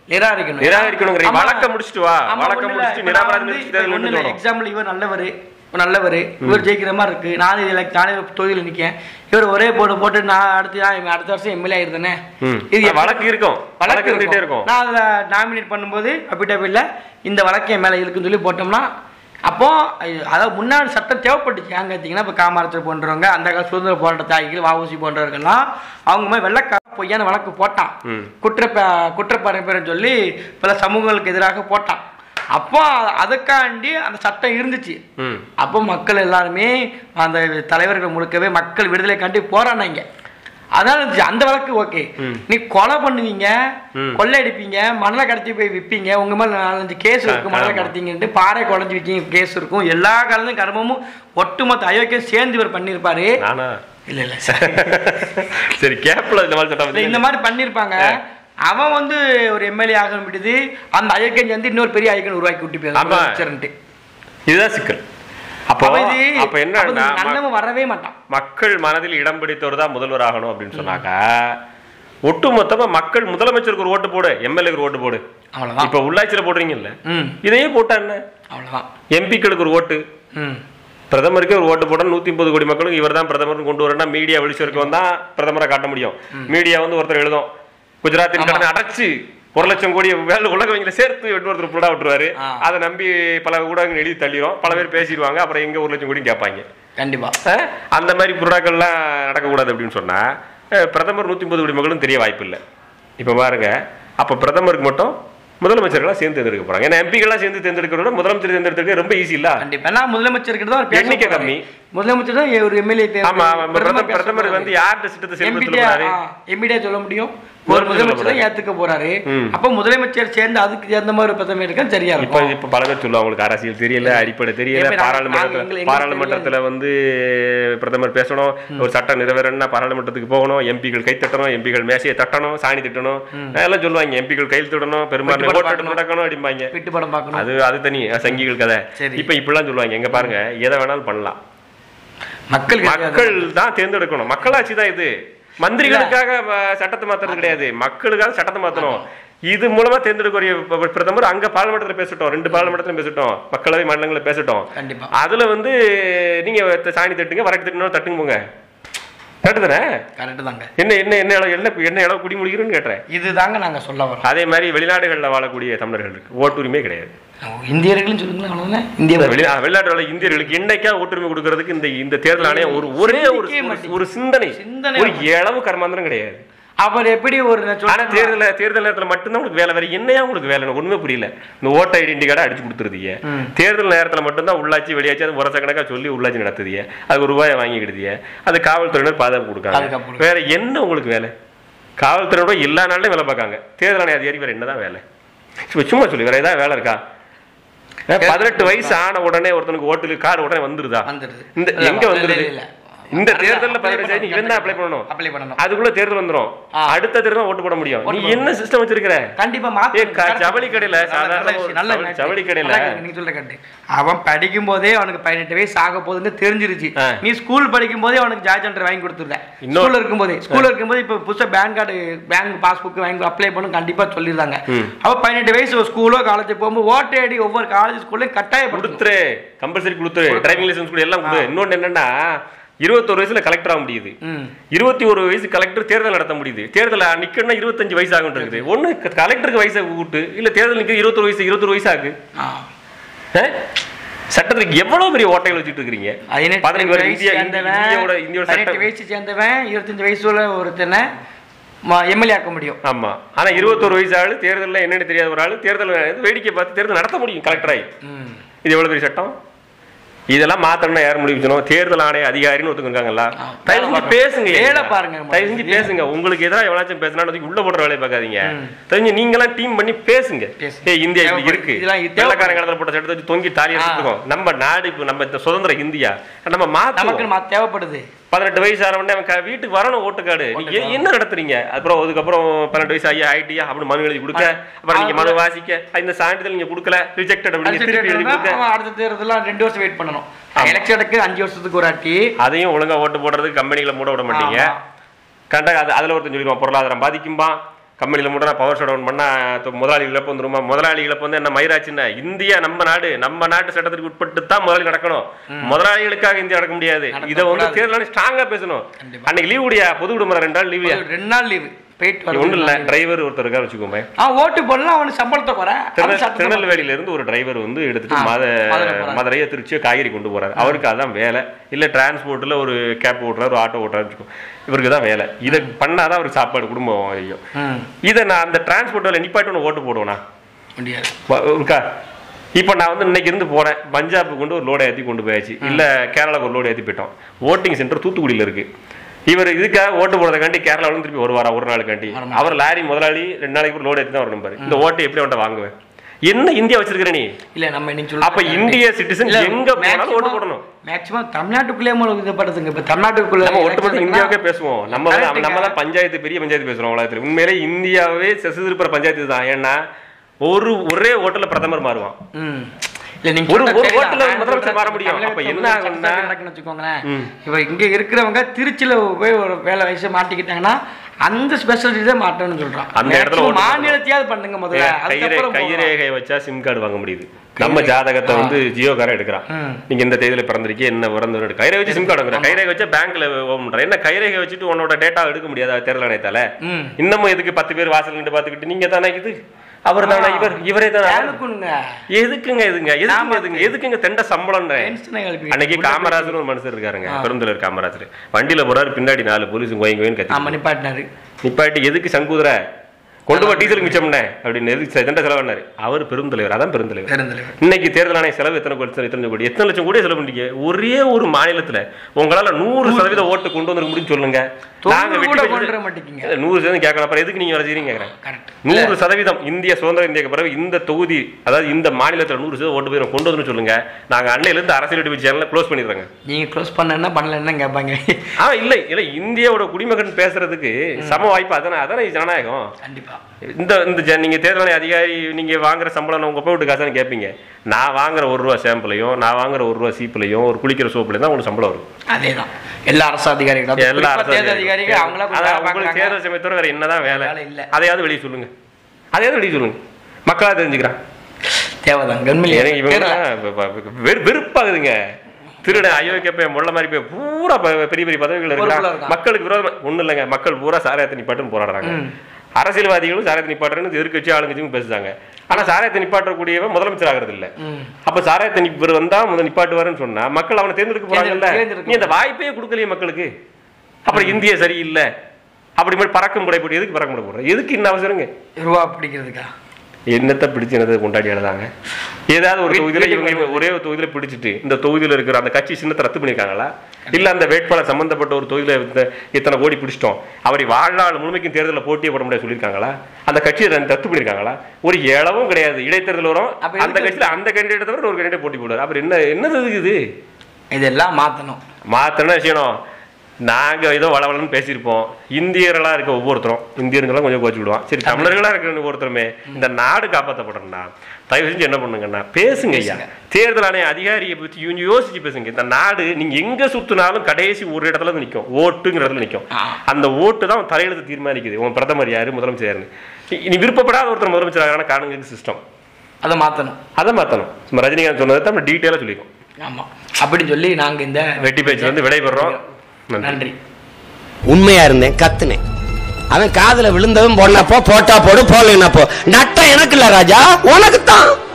B: வழக்க முடிச்சுட்டு வா, வழக்க முடிச்சுட்டு நிராகரிச்சு.
C: எக்ஸாம்பிள் இவர் நல்லவர், இவர் ஜெயிக்கிற மாதிரி இருக்கு. நானே தொகுதியில் நிற்கேன். இவர் ஒரே போட்டு நான் அடுத்த வருஷம் எம்எல்ஏ ஆயிருந்தேனே,
B: இது வழக்கு இருக்கும், வழக்கு இருந்துட்டே இருக்கும்.
C: நான் அதில் நாமினேட் பண்ணும்போது அபிடபிட்ல இந்த வழக்கு என் மேலே இருக்குன்னு சொல்லி போட்டோம்னா, அப்போ அதாவது முன்னாடி சட்டம் தேவைப்பட்டுச்சு. ஏங்க பார்த்தீங்கன்னா இப்போ காமராஜர் போன்றவங்க, அந்த கால சுதந்திர போராட்ட தியாகிகள், வஉசி போன்றவர்கள்லாம் அவங்க மாதிரி வெள்ளக்கார பொய்யான வழக்கு போட்டான். குற்றப்பரம்பரைன்னு சொல்லி பல சமூகங்களுக்கு எதிராக போட்டான். அப்போ அதுக்காண்டி அந்த சட்டம் இருந்துச்சு. அப்போ மக்கள் எல்லாருமே அந்த தலைவர்கள் முழுக்கவே மக்கள் விடுதலைக்காண்டி போராடினாங்க. அதனால அந்த வழக்கு ஓகே. நீ கொலை பண்ணுவீங்க, கொள்ளை அடிப்பீங்க, மணலை கடத்தி போய் விற்பீங்க, உங்க மேல 4-5 கேஸ் இருக்கும், மணலை கடத்திங்கன்ட்டு பாறை குழஞ்சி விற்கிங்க கேஸ் இருக்கும். எல்லா காலத்தையும் கர்மமும் ஒட்டுமொத்த அயோக்கியம் சேர்ந்து இவர் பண்ணிருப்பாரு. இல்ல
B: சரி, கேப்ல
C: இந்த மாதிரி பண்ணிருப்பாங்க. அவன் வந்து ஒரு எம்எல்ஏ ஆக விடுது, அந்த அயோக்கியம் வந்து இன்னொரு பெரிய அயோக்கியம் உருவாக்கி விட்டு போயிருக்கான்.
B: இதுதான் சிக்கல். அப்ப என்ன,
C: வரவே மாட்டான்.
B: மக்கள் மனதில் இடம் பிடித்தவர் தான் முதல்வர் ஆகணும் அப்படின்னு சொன்னாக்கா, ஒட்டுமொத்தமா மக்கள் முதலமைச்சருக்கு ஒரு ஓட்டு போடு, எம்எல்ஏக்கு ஒரு ஓட்டு போடு. இப்ப உள்ளாட்சியில போடுறீங்கல்ல, இதையே போட்டா என்ன, அவ்வளவுதான். எம்பிக்களுக்கு ஒரு ஓட்டு, பிரதமருக்கே ஒரு ஓட்டு போட 130 கோடி மக்களுக்கு இவர் தான் பிரதமர் கொண்டு வரணும்னா மீடியா வெளிச்சருக்கு வந்தா பிரதமரை காட்ட முடியும். மீடியா வந்து ஒருத்தர் எழுதும், குஜராத்தின் கடனை அடைச்சு 1 லட்சம் கோடி உலகவங்களை சேர்த்து ஒருத்தர் புடா விட்டுருவாரு. அதை நம்பி பல ஊடகங்கள் எழுதி தள்ளிடும், பல பேர் பேசிடுவாங்க. அப்புறம் எங்க 1 லட்சம் கோடி கேட்பாங்க.
C: கண்டிப்பா
B: அந்த மாதிரி புறாக்கள்லாம் நடக்கக்கூடாது அப்படின்னு சொன்னா பிரதமர் 130 கோடி மக்களும் தெரிய வாய்ப்பு இல்லை. இப்ப பாருங்க, அப்ப பிரதமருக்கு மட்டும் முதலமைச்சர்களா சேர்ந்து தேர்ந்தெடுக்க போறாங்க. ஏன்னா எம்பிகள்லாம் சேர்ந்து தேர்ந்தெடுக்கிறோட முதலமைச்சர் தேர்ந்தெடுக்க ரொம்ப ஈஸி இல்ல.
C: கண்டிப்பா முதலமைச்சருக்கு தான்
B: எண்ணிக்கை கம்மி,
C: முதலமைச்சர் தான் ஒரு எம்எல்ஏ.
B: பிரதமர் வந்து யார்கிட்ட சிட்டத்தை
C: எம்பிடியா சொல்ல முடியும். ஒரு முதலமைச்சர் ஏத்துக்க போறாரு. அப்ப முதலமைச்சர் சேர்ந்து அதுக்கு சேர்ந்த மாதிரி பிரதமர் இருக்கா சரியா இருக்கும்.
B: இப்ப பல பேர் சொல்லுவாங்க உங்களுக்கு அரசியல் தெரியல, அடிப்படை தெரியல, பாராளுமன்றத்துல வந்து பிரதமர் பேசணும், ஒரு சட்டம் நிறைவேறணும்னா பாராளுமன்றத்துக்கு போகணும், எம்பிகள் கை தட்டணும், எம்பிகள் மேசையை தட்டணும், சாணி தட்டணும் எல்லாம் சொல்லுவாங்க. எம்பிகள் கையில் தொடணும், பெரும்பான்மை ஓட்டு நடக்கணும் அப்படிம்பாங்க.
C: விட்டு படம் பார்க்கணும்,
B: அது தனி சங்கிகள் கதை. இப்ப இப்படிலாம் சொல்லுவாங்க. எங்க பாருங்க, எதை வேணாலும் பண்ணலாம். மக்கள் தான் தேர்ந்தெடுக்கணும். மக்களாட்சி தான் இது. மந்திரிகளுக்காக சட்டத்தை மாத்துறது கிடையாது, மக்களுக்காக சட்டத்தை மாத்தணும். இது மூலமா தேர்ந்தெடுக்க பிரதமர் அங்க பாராளுமன்றத்துல பேசட்டும், 2 பாராளுமன்றத்துல பேசட்டும், மக்களவை மாநிலங்களை பேசட்டும். அதுல வந்து நீங்க சாணி தட்டுங்க, வரட்டு தட்டுங்க, தட்டுங்க போங்க. கரெக்ட் தானே? கரெக்ட் தாங்க. என்ன என்ன என்ன என்ன இடம் குடிமொழிகிறோன்னு கேட்டேன்.
C: இதுதாங்க நாங்க சொல்ல வரோம்.
B: அதே மாதிரி வெளிநாடுகளில் வாழக்கூடிய தமிழர்களுக்கு ஓட்டுரிமை கிடையாது.
C: இந்தியர்களும் சொல்லுங்க,
B: வெளிநாட்டு இந்தியர்களுக்கு என்னைக்கா ஓட்டுரிமை கொடுக்கறதுக்கு இந்த தேர்தல் ஆணையம் ஒரே ஒரு சிந்தனை, ஒரு இளவு கர்மாந்திரம் கிடையாது.
C: அவர் எப்படி ஒரு
B: தேர்தல் நேரத்தில் மட்டும்தான் உங்களுக்கு வேலை. வேற என்னையா உங்களுக்கு வேலை? ஒண்ணுமே புரியல. இந்த ஓட்ட ஐடென்டி கார்டை அடிச்சு கொடுத்துருதீங்க. தேர்தல் நேரத்தில் மட்டும்தான் உள்ளாட்சி வெளியாச்சு அது வருஷ கணக்கா சொல்லி உள்ளாட்சி நடத்துதிய, அதுக்கு ஒரு ரூபாயை வாங்கிக்கிடுதிய, அது காவல்துறையினர் பாதுகாப்பு கொடுக்காங்க. வேற என்ன உங்களுக்கு வேலை? காவல்துறையோட எல்லா நாளிலும் வேலை பார்க்காங்க. தேர்தல் ஆணைய அதிகாரி வேற என்னதான் வேலை? சும்மா சொல்லி வேற ஏதாவது வேலை இருக்கா? 18 வயசு ஆன உடனே ஒருத்தனுக்கு ஓட்டுக்கு கார்டு உடனே வந்துருதா? இந்த எங்க வந்துருது? இந்த தேர்தலில் அப்ளை பண்ணணும், அதுக்குள்ள தேர்தல் வந்துடும். அடுத்த தேர்தல் ஓட்டு போட முடியும். நீ என்ன சிஸ்டம் வச்சிருக்கிற?
C: கண்டிப்பா
B: ஜவுளி கடையில ஜவுளி கடையில
C: நீங்க சொல்ற கரெக்ட். அவன் படிக்கும் போதே அவனுக்கு 18 வயசு ஆக போகுதுன்னு தெரிஞ்சிருச்சு. நீ ஸ்கூல் படிக்கும் போதே அவனுக்கு ஜார்ஜ் சென்டர் வாங்கி கொடுத்துருல. ஸ்கூல்ல இருக்கும்போது இப்ப புதுசா பேங்க் கார்டு, பேங்க் பாஸ்புக் வாங்கி அப்ளை பண்ணு கண்டிப்பா சொல்லிடுறாங்க. அவ 18 வயசு ஸ்கூலோ காலேஜ் போகும்போது ஓட்டு ஐடி ஒவ்வொரு காலேஜ் ஸ்கூல்லையும் கட்டாயம் கொடுத்துரு, கம்பல்சரி கொடுத்துரு, டிரைவிங் லைசன்ஸ் கூட எல்லாம் கொடு. இன்னொன்னு என்னன்னா, 21 வயசுல கலெக்டர் ஆக முடியுது, 21 வயசு கலெக்டர் தேர்தல் நடத்த முடியுது. தேர்தல் நிக்கணும்னா 25 வயசு ஆகும் இருக்குது. ஒண்ணு கலெக்டருக்கு வயசை கூட்டு, இல்ல தேர்தல் நிக்க 21 வயசு ஆகு. சட்டத்துக்கு எவ்வளவு பெரிய ஓட்டைகள் வச்சுட்டு இருக்கீங்க. 18 வயசு சேர்ந்தவன் 25 வயசுல ஒருத்தனை எம்எல்ஏ ஆக்க முடியும்.
B: ஆமா, ஆனா 21 வயசு ஆளு தேர்தல் என்னன்னு தெரியாத ஒரு ஆளு தேர்தல் வேடிக்கை பார்த்து தேர்தல் நடத்த முடியும் கலெக்டராய். இது எவ்வளவு பெரிய சட்டம்? இதெல்லாம் மாத்தணும்னா யார் முடிவு? தேர்தல் ஆணைய அதிகாரின்னு ஒருத்தங்க இருக்காங்கல்ல, தயவு செஞ்சு பேசுங்க, தயவு செஞ்சு பேசுங்க. உங்களுக்கு எதாவது எவ்வளவு பேசினா உள்ள போடுற வேலையை பார்க்காதீங்க. தெரிஞ்சு நீங்க எல்லாம் டீம் பண்ணி பேசுங்க. இந்தியா இப்படி இருக்கு, வெள்ளக்காரன் காலத்தில் போட்ட சட்டத்தை வச்சு தொங்கி தாலியா எடுத்துக்கோம். நம்ம நாடு இப்ப நம்ம சுதந்திர இந்தியா நம்ம மாத்த தேவைப்படுது. 18 வயசு ஆனவொடனே அவன் வீட்டுக்கு வரணும் ஓட்டு கார்டு. நீங்க என்ன நடத்துறீங்க? அப்புறம் அதுக்கப்புறம் 12 வயசு ஆயிட்டியா அப்படின்னு மனு எழுதி கொடுக்க, அப்புறம் நீங்க மனு வாசிக்க, இந்த சான்றிதழ் நீங்க கொடுக்கல, ரிஜெக்டட் அப்படின்னு திருப்பி எழுதி கொடுக்க,
C: அடுத்த தேர்தல் 2 வருஷம் வெயிட் பண்ணணும். எலெக்ஷனுக்கு 5 வருஷத்துக்கு ஒரு ஆட்டி,
B: அதையும் ஒழுங்கா ஓட்டு போடுறதுக்கு கம்பெனிகளை மூட விட மாட்டீங்க. கரெக்டாக அதுல ஒருத்தன் சொல்லிடுவான் பொருளாதாரம் பாதிக்கும்பா, கம்பெனியில் மூட பவர் ஷட் டவுன் பண்ணா முதலாளி இழப்பு வந்துருமா? முதலாளி இழப்பு வந்து என்ன மயிராச்சுன்னா, இந்தியா நம்ம நாட்டு சட்டத்திற்கு உட்பட்டு தான் முதலாளி நடக்கணும். முதலாளிகளுக்காக இந்தியா நடக்க முடியாது. இதை வந்து தேர்தல் ஸ்ட்ராங்கா பேசணும். அன்னைக்கு லீவ் உடையா, பொது விடுமுறை 2 நாள் லீவு,
C: 2 நாள் லீவு
B: ஒண்ணு இல்ல. டிரைவர் ஒருத்தர் இருக்கா வச்சுக்கோமே,
C: ஓட்டு போடலாம், அவனுக்கு சம்பளத்தை குறை.
B: திருநெல்வேலியில இருந்து ஒரு டிரைவர் வந்து எடுத்துட்டு மதுரையை திருச்சியோ காய்கறி கொண்டு போறாரு. அவருக்கு அதான் வேலை. இல்ல டிரான்ஸ்போர்ட்ல ஒரு கேப் ஓட்டுறாரு, ஒரு ஆட்டோ ஓட்டுறாரு வச்சுக்கோ, இவருக்கு தான் வேலை. இதை பண்ணாதான் அவருக்கு சாப்பாடு குடும்பம் ஐயோ. இதை நான் அந்த டிரான்ஸ்போர்ட்ல நிப்பாட்டி ஓட்டு போடுவேனா? இருக்கா? இப்ப நான் வந்து இன்னைக்கு இருந்து போறேன், பஞ்சாபுக்கு கொண்டு ஒரு லோடை ஏற்றி கொண்டு போயாச்சு, இல்ல கேரளாவுக்கு ஒரு லோடு ஏற்றி போயிட்டோம். ஓட்டிங் சென்டர் தூத்துக்குடியில இருக்கு. இவர் இதுக்காக ஓட்டு போடுறதுக்காண்டி கேரளாவிலும் திருப்பி வருவாரா ஒரு நாளுக்காண்டி? அவர் லாரி முதலாளி 2 நாளைக்கு லோடு ஏற்றி தான் வரணும் பாரு. இந்த ஓட்டை எப்படி அவன்கிட்ட வாங்குவேன்? என்ன இந்தியா வச்சிருக்கிற நீ? இல்ல நம்ம நீங்க அப்ப இந்திய சிட்டிசன் எங்க போனாலும் ஓட்டு போடணும்.
C: மேக்ஸிமம் தமிழ்நாட்டுக்குள்ளே இதுப்படுத்துங்க. இப்ப தமிழ்நாட்டுக்குள்ள
B: நம்ம ஒட்டுமொத்த இந்தியாவுக்கே பேசுவோம். நம்ம தான் பஞ்சாயத்து, பெரிய பஞ்சாயத்து பேசுறோம் உலகத்துல. உண்மையிலே இந்தியாவே செசுதிருப்புற பஞ்சாயத்து தான். ஏன்னா ஒரே ஓட்டுல பிரதமர் மாறுவான்.
C: இங்க இருக்கிறவங்க திருச்சியில போய் ஒரு வேலை வயசு மாட்டிக்கிட்டாங்கன்னா அந்த ஸ்பெஷாலிட்டி மாட்டணும்னு சொல்றான். அந்த இடத்துல மாநிலத்தையாவது பண்ணுங்க. முதல்ல
B: கைரேகை வச்சா சிம் கார்டு வாங்க முடியுது. நம்ம ஜாதகத்தை வந்து ஜியோ காரன் எடுக்கிறான். நீங்க இந்த தேதியில பிறந்திருக்கீங்க, என்ன பிறந்த கைரேகை வச்சு சிம் கார்டு வாங்குற, கைரேகை வச்சா பேங்க்ல ஓபன் பண்ற. என்ன கைரேகை வச்சுட்டு உன்னோட டேட்டா எடுக்க முடியாத தேர்தல் ஆணையத்தால? இன்னமும் எதுக்கு 10 பேர் வாசல் நின்று பாத்துக்கிட்டு நீங்க தானே இது அவர் தானே இவரே தானே? எதுக்குங்க தெண்ட சம்பளம்? அன்னைக்கு காமராஜர் ஒரு மனுஷர் இருக்காருங்க, பெருந்தலைவர் காமராஜர், வண்டியில போறாரு, பின்னாடி 4 போலீஸ் கோயின்னு கத்தி நிப்பாட்டி எதுக்கு சங்குதுற கொண்டு போய் டீசல் மிச்சம்னே அப்படின்னு எதுக்கு செலவானாரு. அவர் பெருந்தலைவர், அதான் பெருந்தலைவர். இன்னைக்கு தேர்தல் ஆணைய செலவு எத்தனை கோடி, எத்தனை லட்சம் கோடி செலவு பண்ணீங்க. ஒரே ஒரு மாநிலத்துல உங்களால 100% ஓட்டு கொண்டு வந்து முடியும் சொல்லுங்க. நாங்க 100% கேட்கலாம். அப்புறம் எதுக்கு நீங்க வரைஞ்சீங்க கேட்கறேன். 100% இந்திய சுதந்திர இந்தியாவுக்கு பிறகு இந்த தொகுதி, அதாவது இந்த மாநிலத்துல 100% ஓட்டு போய் கொண்டு வந்து சொல்லுங்க. நாங்க அன்னையில இருந்து அரசியல் வெட்டி சேனல க்ளோஸ் பண்ணிடுறாங்க.
C: நீங்க க்ளோஸ் பண்ண பண்ணலன்னா கேட்பாங்க.
B: இல்ல இந்தியாவோட குடிமகன் பேசுறதுக்கு சம வாய்ப்பு. அதானே ஜனநாயகம். கண்டிப்பா. இந்த நீங்க தேர்தல் அதிகாரி நீங்க வாங்குற சம்பளம் உங்க போய் விட்டு காசான்னு கேட்பீங்க. நான் வாங்குற ₹1 ஷாம்புலையும், நான் வாங்குற ₹1 சீப்புலையும், ஒரு குளிக்கிற சோப்புலையும் தான் உங்களுக்கு சம்பளம் வரும்.
C: அதேதான் எல்லா அரசு அதிகாரிகளும், எல்லா தேர்தல் அதிகாரிகள்
B: அவங்களுக்கு தேர்தல் சமயத்தோட வேற என்னதான் வேலை இல்லை. அதையாவது வெளியே சொல்லுங்க, அதையாவது வெளியே சொல்லுங்க, மக்களா தெரிஞ்சுக்கிறான். தேவைதான். வெறுப்பாகுதுங்க. திருட அயோக்கிய முள்ள மாதிரி போய் பூரா பெரிய பெரிய பதவிகள் இருக்கிறாங்க. மக்களுக்கு விரோதமா ஒண்ணும் இல்லைங்க. மக்கள் பூரா சாராயத்தை நிப்பாட்டுன்னு போராடுறாங்க. அரசியல்வாதிகளும் சாராயத்தை நிப்பாட்டுறன்னு எதிர்க்கட்சி ஆளுங்கட்சியும் பேசுறாங்க. ஆனா சாராயத்தை நிப்பாட்டக்கூடியவன் முதலமைச்சர் ஆகிறது இல்ல. அப்ப சாராயத்தை வந்தா நிப்பாட்டுவாருன்னு சொன்னா மக்கள் அவனை தேர்ந்தெடுக்க போறாங்கல்ல. நீ அந்த வாய்ப்பே கொடுக்கலையே மக்களுக்கு. அப்புறம் இந்திய சரியில்லை அப்படி மாதிரி பறக்கும் முறை போட்டு எதுக்கு பறக்க முறை போடுற? எதுக்கு இன்னும் அவசரங்க? ரூபா பிடிக்கிறதுக்கா? என்னத்தை பிடிச்சு என்னதை கொண்டாடி எழுதாங்க. ஏதாவது ஒரு தொகுதியில இவங்க ஒரே ஒரு தொகுதியில பிடிச்சிட்டு இந்த தொகுதியில இருக்கிற அந்த கட்சி சின்னத்தை ரத்து பண்ணிருக்காங்களா? இல்ல அந்த வேட்பாளர் சம்பந்தப்பட்ட ஒரு தொகுதியில இத்தனை கோடி பிடிச்சிட்டோம், அவரை வாழ்நாள் முழுமைக்கும் தேர்தலில் போட்டியே போட முடியாது சொல்லியிருக்காங்களா? அந்த கட்சியை ரத்து பண்ணிருக்காங்களா? ஒரு இளவும் கிடையாது. இடைத்தேர்தல் வரும், அந்த கட்சியில அந்த கேண்டிடேட் தவிர ஒரு கேண்டிடேட் போட்டி போடுவார். அப்புறம் என்னது இது? இதெல்லாம் மாத்தணும் செய்யணும். நாங்க ஏதோ வளவலன்னு பேசியிருப்போம். இந்தியர்களா இருக்க ஒவ்வொருத்தரும், இந்தியர்களாம் கொஞ்சம் கோச்சு விடுவான். சரி, தமிழர்களா இருக்கிற ஒவ்வொருத்தருமே இந்த நாடு காப்பாற்றப்படணும்னா தயவு செஞ்சு என்ன பண்ணுங்கன்னா பேசுங்க ஐயா. தேர்தல் ஆணைய அதிகாரியை பற்றி யோசிச்சு பேசுங்க. இந்த நாடு நீங்க எங்க சுத்தினாலும் கடைசி ஒரு இடத்துல இருந்து நிற்கும், ஓட்டுங்கிற இடத்துல நிற்கும். அந்த ஓட்டு தான் தலையெழுத்து தீர்மானிக்குது. உன் பிரதமர் யாரு, முதலமைச்சர் யாருன்னு. நீ விருப்பப்படாத ஒருத்தர் முதலமைச்சர் ஆகிறான காணுங்க சிஸ்டம். அதை மாற்றணும். ரஜினிகாந்த் சொன்னதை நம்ம டீட்டெயிலாக சொல்லிக்கோம். ஆமா, அப்படின்னு சொல்லி நாங்க இந்த வெட்டி பேச்சு வந்து விடைபெறோம். நன்றி. உண்மையா இருந்தேன், கத்துனேன். அவன் காதுல விழுந்தவன் போட்டா போடு, போடலன்னா போ. நட்டம் எனக்கு இல்ல ராஜா, உனக்கு தான்.